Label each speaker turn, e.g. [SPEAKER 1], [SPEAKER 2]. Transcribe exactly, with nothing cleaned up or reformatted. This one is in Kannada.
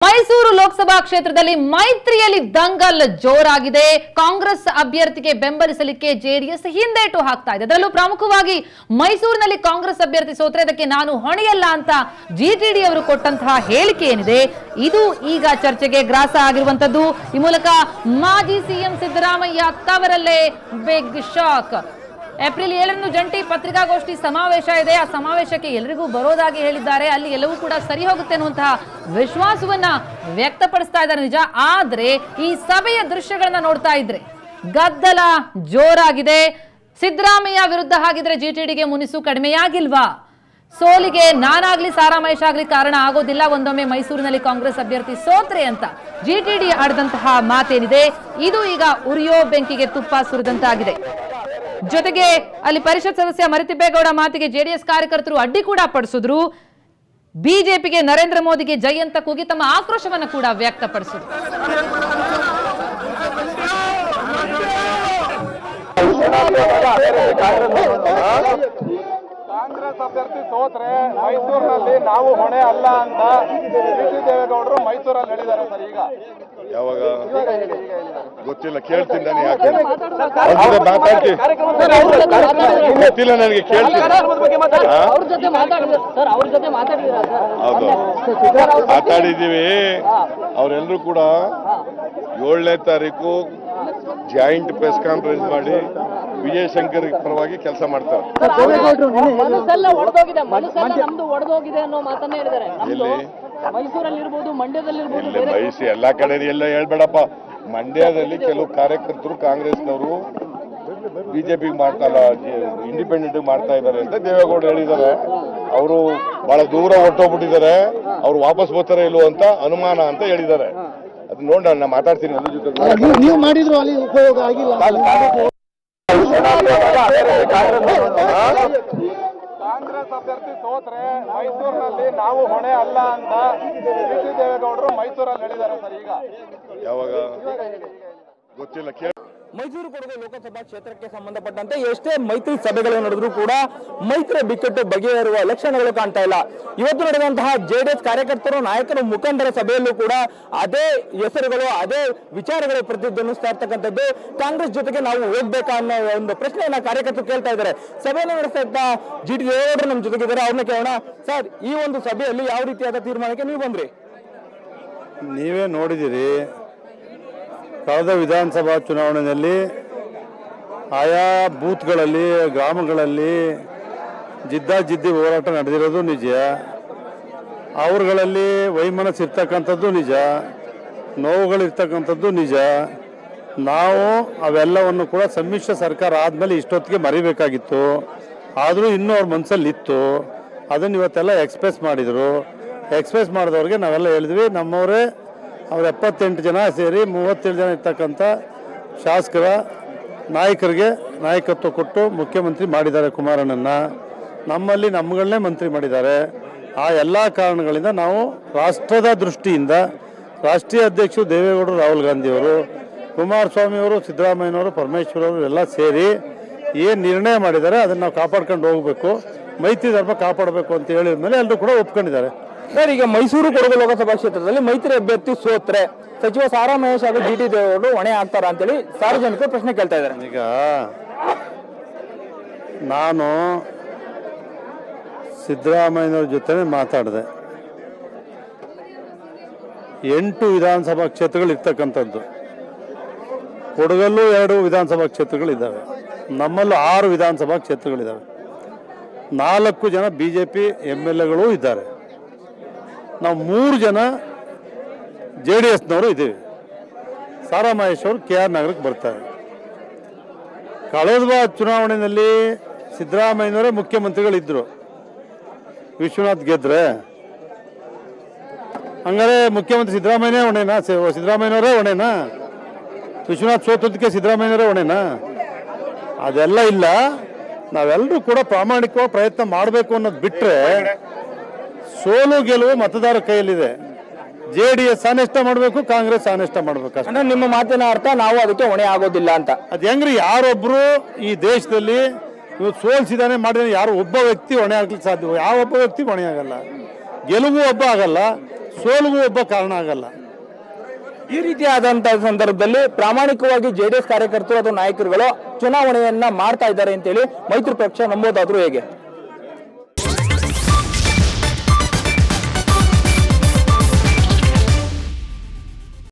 [SPEAKER 1] ಮೈಸೂರು ಲೋಕಸಭಾ ಕ್ಷೇತ್ರದಲ್ಲಿ ಮೈತ್ರಿಯಲ್ಲಿ ದಂಗಲ್ ಜೋರಾಗಿದೆ. ಕಾಂಗ್ರೆಸ್ ಅಭ್ಯರ್ಥಿಗೆ ಬೆಂಬಲಿಸಲಿಕ್ಕೆ ಜೆಡಿಎಸ್ ಹಿಂದೇಟು ಹಾಕ್ತಾ ಇದೆ. ಅದರಲ್ಲೂ ಪ್ರಮುಖವಾಗಿ ಮೈಸೂರಿನಲ್ಲಿ ಕಾಂಗ್ರೆಸ್ ಅಭ್ಯರ್ಥಿ ಸೋತ್ರೆ ಅದಕ್ಕೆ ನಾನು ಹೊಣೆಯಲ್ಲ ಅಂತ ಜಿಟಿಡಿ ಅವರು ಕೊಟ್ಟಂತಹ ಹೇಳಿಕೆ ಏನಿದೆ ಇದು ಈಗ ಚರ್ಚೆಗೆ ಗ್ರಾಸ ಆಗಿರುವಂತದ್ದು. ಈ ಮೂಲಕ ಮಾಜಿ ಸಿಎಂ ಸಿದ್ದರಾಮಯ್ಯ ತವರಲ್ಲೇ ಬಿಗ್ ಶಾಕ್. ಏಪ್ರಿಲ್ ಏಳರಂದು ಜಂಟಿ ಪತ್ರಿಕಾಗೋಷ್ಠಿ ಸಮಾವೇಶ ಇದೆ. ಆ ಸಮಾವೇಶಕ್ಕೆ ಎಲ್ಲರಿಗೂ ಬರೋದಾಗಿ ಹೇಳಿದ್ದಾರೆ. ಅಲ್ಲಿ ಎಲ್ಲವೂ ಕೂಡ ಸರಿ ಹೋಗುತ್ತೆ ಅನ್ನುವಂತಹ ವಿಶ್ವಾಸವನ್ನ ವ್ಯಕ್ತಪಡಿಸ್ತಾ ಇದ್ದಾರೆ ನಿಜ. ಆದ್ರೆ ಈ ಸಭೆಯ ದೃಶ್ಯಗಳನ್ನ ನೋಡ್ತಾ ಇದ್ರೆ ಗದ್ದಲ ಜೋರಾಗಿದೆ. ಸಿದ್ದರಾಮಯ್ಯ ವಿರುದ್ಧ ಹಾಗಿದ್ರೆ ಜಿಟಿಡಿಗೆ ಮುನಿಸು ಕಡಿಮೆಯಾಗಿಲ್ವಾ? ಸೋಲಿಗೆ ನಾನಾಗ್ಲಿ ಸಾರಾ ಮಹೇಶ್ ಆಗ್ಲಿ ಕಾರಣ ಆಗೋದಿಲ್ಲ, ಒಂದೊಮ್ಮೆ ಮೈಸೂರಿನಲ್ಲಿ ಕಾಂಗ್ರೆಸ್ ಅಭ್ಯರ್ಥಿ ಸೋತ್ರೆ ಅಂತ ಜಿಟಿಡಿ ಆಡಿದಂತಹ ಮಾತೇನಿದೆ ಇದು ಈಗ ಉರಿಯೋ ಬೆಂಕಿಗೆ ತುಪ್ಪ ಸುರಿದಂತಾಗಿದೆ. ಜೊತೆಗೆ ಅಲ್ಲಿ ಪರಿಷತ್ ಸದಸ್ಯ ಮರಿತಿಬ್ಬೇಗೌಡ ಮಾತಿಗೆ ಜೆಡಿಎಸ್ ಕಾರ್ಯಕರ್ತರು ಅಡ್ಡಿ ಕೂಡ ಪಡಿಸಿದ್ರು. ಬಿಜೆಪಿಗೆ ನರೇಂದ್ರ ಮೋದಿಗೆ ಜೈ ಅಂತ ಕೂಗಿ ತಮ್ಮ ಆಕ್ರೋಶವನ್ನು ಕೂಡ ವ್ಯಕ್ತಪಡಿಸಿದ್ರು.
[SPEAKER 2] ಕಾಂಗ್ರೆಸ್ ಅಭ್ಯರ್ಥಿ ಸೋತ್ರೆ ಮೈಸೂರಿನಲ್ಲಿ ನಾವು ಹೊಣೆ ಅಲ್ಲ ಅಂತ ಡಿ ದೇವೇಗೌಡರು ಮೈಸೂರಲ್ಲಿ ಹೇಳಿದ್ದಾರೆ ಸರ್. ಈಗ
[SPEAKER 3] ಯಾವಾಗ ಗೊತ್ತಿಲ್ಲ, ಕೇಳ್ತೀನಿ ನಾನು. ಯಾಕೆ ಮಾತಾಡ್ತೀನಿ ಗೊತ್ತಿಲ್ಲ ನನಗೆ, ಕೇಳ್ತೀನಿ. ಹೌದು, ಮಾತಾಡಿದ್ದೀವಿ. ಅವರೆಲ್ಲರೂ ಕೂಡ ಏಳನೇ ತಾರೀಕು ಜಾಯಿಂಟ್ ಪ್ರೆಸ್ ಕಾನ್ಫರೆನ್ಸ್ ಮಾಡಿ ವಿಜಯಶಂಕರ್ ಪರವಾಗಿ ಕೆಲಸ ಮಾಡ್ತಾರೆ. ಇಲ್ಲಿ ಬಯಸಿ ಎಲ್ಲಾ ಕಡೆ ಎಲ್ಲ ಹೇಳ್ಬೇಡಪ್ಪ. ಮಂಡ್ಯದಲ್ಲಿ ಕೆಲವು ಕಾರ್ಯಕರ್ತರು ಕಾಂಗ್ರೆಸ್ನವರು ಬಿಜೆಪಿಗೆ ಮಾಡ್ತಾರ, ಇಂಡಿಪೆಂಡೆಂಟ್ ಮಾಡ್ತಾ ಇದ್ದಾರೆ ಅಂತ ದೇವೇಗೌಡ ಹೇಳಿದ್ದಾರೆ. ಅವರು ಬಹಳ ದೂರ ಹೊಟ್ಟೋಗ್ಬಿಟ್ಟಿದ್ದಾರೆ, ಅವ್ರು ವಾಪಸ್ ಬರ್ತಾರೆ ಇಲ್ವೋ ಅಂತ ಅನುಮಾನ ಅಂತ ಹೇಳಿದ್ದಾರೆ. ಅದು ನೋಡಿ ನಾನು ಮಾತಾಡ್ತೀನಿ ಅದ್ರ ಜೊತೆ.
[SPEAKER 4] ನೀವು ಮಾಡಿದ್ರು ಅಲ್ಲಿ ಉಪಯೋಗ ಆಗಿಲ್ಲ.
[SPEAKER 2] ಕಾಂಗ್ರೆಸ್ ಅಭ್ಯರ್ಥಿ ಸೋತ್ರೆ ಮೈಸೂರಿನಲ್ಲಿ ನಾವು ಹೊಣೆ ಅಲ್ಲ ಅಂತ ಡಿ ದೇವೇಗೌಡರು ಮೈಸೂರಲ್ಲಿ ಹೇಳಿದ್ದಾರೆ ಸರ್. ಈಗ
[SPEAKER 3] ಯಾವಾಗ ಗೊತ್ತಿಲ್ಲ, ಕೇಳ.
[SPEAKER 5] ಮೈಸೂರು ಕೊಡಗು ಲೋಕಸಭಾ ಕ್ಷೇತ್ರಕ್ಕೆ ಸಂಬಂಧಪಟ್ಟಂತೆ ಎಷ್ಟೇ ಮೈತ್ರಿ ಸಭೆಗಳು ನಡೆದರೂ ಕೂಡ ಮೈತ್ರಿ ಬಿಕ್ಕಟ್ಟು ಬಗೆಹರುವ ಲಕ್ಷಣಗಳು ಕಾಣ್ತಾ ಇಲ್ಲ. ಇವತ್ತು ನಡೆದಂತಹ ಜೆಡಿಎಸ್ ಕಾರ್ಯಕರ್ತರು ನಾಯಕರು ಮುಖಂಡರ ಸಭೆಯಲ್ಲೂ ಕೂಡ ಅದೇ ಹೆಸರುಗಳು ಅದೇ ವಿಚಾರಗಳು ಪ್ರತಿಧ್ವನಿಸ್ತಾ ಇರ್ತಕ್ಕಂಥದ್ದು. ಕಾಂಗ್ರೆಸ್ ಜೊತೆಗೆ ನಾವು ಹೋಗ್ಬೇಕಾ ಅನ್ನೋ ಒಂದು ಪ್ರಶ್ನೆಯನ್ನ ಕಾರ್ಯಕರ್ತರು ಕೇಳ್ತಾ ಇದ್ದಾರೆ. ಸಭೆಯನ್ನು ನಡೆಸ್ತಾ ಇದ್ದ ಜಿ ಟಿ ದೇವೇಗೌಡರು ನಮ್ಮ ಜೊತೆಗಿದ್ದಾರೆ, ಅವ್ರನ್ನ ಕೇಳೋಣ. ಸರ್, ಈ ಒಂದು ಸಭೆಯಲ್ಲಿ ಯಾವ ರೀತಿಯಾದ ತೀರ್ಮಾನಕ್ಕೆ ನೀವು ಬಂದ್ರಿ?
[SPEAKER 6] ನೀವೇ ನೋಡಿದಿರಿ, ಕಳೆದ ವಿಧಾನಸಭಾ ಚುನಾವಣೆಯಲ್ಲಿ ಆಯಾ ಬೂತ್ಗಳಲ್ಲಿ ಗ್ರಾಮಗಳಲ್ಲಿ ಜಿದ್ದಾಜಿದ್ದಿ ಹೋರಾಟ ನಡೆದಿರೋದು ನಿಜ. ಅವ್ರುಗಳಲ್ಲಿ ವೈಮನಸ್ಸು ಇರ್ತಕ್ಕಂಥದ್ದು ನಿಜ, ನೋವುಗಳಿರ್ತಕ್ಕಂಥದ್ದು ನಿಜ. ನಾವು ಅವೆಲ್ಲವನ್ನು ಕೂಡ ಸಮ್ಮಿಶ್ರ ಸರ್ಕಾರ ಆದಮೇಲೆ ಇಷ್ಟೊತ್ತಿಗೆ ಮರಿಬೇಕಾಗಿತ್ತು. ಆದರೂ ಇನ್ನೂ ಅವ್ರ ಮನಸ್ಸಲ್ಲಿ ಇತ್ತು. ಅದನ್ನು ಇವತ್ತೆಲ್ಲ ಎಕ್ಸ್ಪ್ರೆಸ್ ಮಾಡಿದರು. ಎಕ್ಸ್ಪ್ರೆಸ್ ಮಾಡಿದವ್ರಿಗೆ ನಾವೆಲ್ಲ ಹೇಳಿದ್ವಿ, ನಮ್ಮವರೇ ಅವ್ರು ಎಪ್ಪತ್ತೆಂಟು ಜನ ಸೇರಿ ಮೂವತ್ತೇಳು ಜನ ಇರ್ತಕ್ಕಂಥ ಶಾಸಕರ ನಾಯಕರಿಗೆ ನಾಯಕತ್ವ ಕೊಟ್ಟು ಮುಖ್ಯಮಂತ್ರಿ ಮಾಡಿದ್ದಾರೆ ಕುಮಾರಣ್ಣನ. ನಮ್ಮಲ್ಲಿ ನಮ್ಮಗಳನ್ನೇ ಮಂತ್ರಿ ಮಾಡಿದ್ದಾರೆ. ಆ ಎಲ್ಲ ಕಾರಣಗಳಿಂದ ನಾವು ರಾಷ್ಟ್ರದ ದೃಷ್ಟಿಯಿಂದ ರಾಷ್ಟ್ರೀಯ ಅಧ್ಯಕ್ಷರು ದೇವೇಗೌಡರು, ರಾಹುಲ್ ಗಾಂಧಿಯವರು, ಕುಮಾರಸ್ವಾಮಿಯವರು, ಸಿದ್ದರಾಮಯ್ಯನವರು, ಪರಮೇಶ್ವರವರು ಎಲ್ಲ ಸೇರಿ ಏನು ನಿರ್ಣಯ ಮಾಡಿದ್ದಾರೆ ಅದನ್ನು ನಾವು ಕಾಪಾಡ್ಕೊಂಡು ಹೋಗಬೇಕು, ಮೈತ್ರಿ ಧರ್ಮ ಕಾಪಾಡಬೇಕು ಅಂತ ಹೇಳಿದ ಮೇಲೆ ಎಲ್ಲರೂ ಕೂಡ ಒಪ್ಕೊಂಡಿದ್ದಾರೆ.
[SPEAKER 5] ಸರ್, ಈಗ ಮೈಸೂರು ಕೊಡಗು ಲೋಕಸಭಾ ಕ್ಷೇತ್ರದಲ್ಲಿ ಮೈತ್ರಿ ಅಭ್ಯರ್ಥಿ ಸೋತ್ರೆ ಸಚಿವ ಸಾರಾ ಮಹೇಶ್ ಹಾಗೂ ಜಿ ಟಿ ದೇವೇಗೌಡರು ಹೊಣೆ ಆಗ್ತಾರ ಅಂತೇಳಿ ಸಾರ್ವಜನಿಕರು ಪ್ರಶ್ನೆ ಕೇಳ್ತಾ ಇದ್ದಾರೆ.
[SPEAKER 6] ಈಗ ನಾನು ಸಿದ್ದರಾಮಯ್ಯನವ್ರ ಜೊತೆ ಮಾತಾಡಿದೆ. ಎಂಟು ವಿಧಾನಸಭಾ ಕ್ಷೇತ್ರಗಳು ಇರ್ತಕ್ಕಂಥದ್ದು. ಕೊಡಗಲ್ಲೂ ಎರಡು ವಿಧಾನಸಭಾ ಕ್ಷೇತ್ರಗಳಿದ್ದಾವೆ, ನಮ್ಮಲ್ಲೂ ಆರು ವಿಧಾನಸಭಾ ಕ್ಷೇತ್ರಗಳಿದ್ದಾವೆ. ನಾಲ್ಕು ಜನ B J P M L ಎಗಳು ಇದ್ದಾರೆ. ನಾವು ಮೂರು ಜನ ಜೆ ಡಿ ಎಸ್ನವರು ಇದ್ದೀವಿ. ಸಾರಾ ಮಹೇಶ್ ಅವರು ಕೆ ಆರ್ ನಗರಕ್ಕೆ ಬರ್ತಾರೆ. ಕಳೆದ ಚುನಾವಣೆಯಲ್ಲಿ ಸಿದ್ದರಾಮಯ್ಯನವರೇ ಮುಖ್ಯಮಂತ್ರಿಗಳಿದ್ದರು. ವಿಶ್ವನಾಥ್ ಗೆದ್ರೆ ಹಂಗಾರೆ ಮುಖ್ಯಮಂತ್ರಿ ಸಿದ್ದರಾಮಯ್ಯನೇ ಹೊಣೆನಾ? ಸಿದ್ದರಾಮಯ್ಯನವರೇ ಹೊಣೆನಾ? ವಿಶ್ವನಾಥ್ ಸೋತದಕ್ಕೆ ಸಿದ್ದರಾಮಯ್ಯನವರೇ ಹೊಣೆನಾ? ಅದೆಲ್ಲ ಇಲ್ಲ. ನಾವೆಲ್ಲರೂ ಕೂಡ ಪ್ರಾಮಾಣಿಕವಾಗಿ ಪ್ರಯತ್ನ ಮಾಡಬೇಕು ಅನ್ನೋದು ಬಿಟ್ಟರೆ ಸೋಲು ಗೆಲುವು ಮತದಾರ ಕೈಯಲ್ಲಿದೆ. ಜೆ ಡಿ ಎಸ್ ಅನಿಷ್ಟ ಮಾಡಬೇಕು, ಕಾಂಗ್ರೆಸ್ ಅನಿಷ್ಟ ಮಾಡಬೇಕು ಅಷ್ಟೇ.
[SPEAKER 5] ನಿಮ್ಮ ಮಾತಿನ ಅರ್ಥ ನಾವು ಅದಕ್ಕೆ ಹೊಣೆ ಆಗೋದಿಲ್ಲ ಅಂತ.
[SPEAKER 6] ಅದು ಹೆಂಗ್ರಿ? ಯಾರೊಬ್ರು ಈ ದೇಶದಲ್ಲಿ ಇವತ್ತು ಸೋಲ್ಸಿದಾನೆ ಮಾಡಿದ್ರೆ ಯಾರು ಒಬ್ಬ ವ್ಯಕ್ತಿ ಹೊಣೆ ಆಗ್ಲಿಕ್ಕೆ ಸಾಧ್ಯ? ಯಾವ ಒಬ್ಬ ವ್ಯಕ್ತಿ ಹೊಣೆ ಆಗಲ್ಲ. ಗೆಲುವು ಒಬ್ಬ ಆಗಲ್ಲ, ಸೋಲಿಗೂ ಒಬ್ಬ ಕಾರಣ ಆಗಲ್ಲ.
[SPEAKER 5] ಈ ರೀತಿಯಾದಂತಹ ಸಂದರ್ಭದಲ್ಲಿ ಪ್ರಾಮಾಣಿಕವಾಗಿ ಜೆಡಿಎಸ್ ಕಾರ್ಯಕರ್ತರು ಅಥವಾ ನಾಯಕರುಗಳು ಚುನಾವಣೆಯನ್ನ ಮಾಡ್ತಾ ಇದ್ದಾರೆ ಅಂತೇಳಿ ಮೈತ್ರಿ ಪಕ್ಷ ನಂಬೋದಾದ್ರೂ ಹೇಗೆ?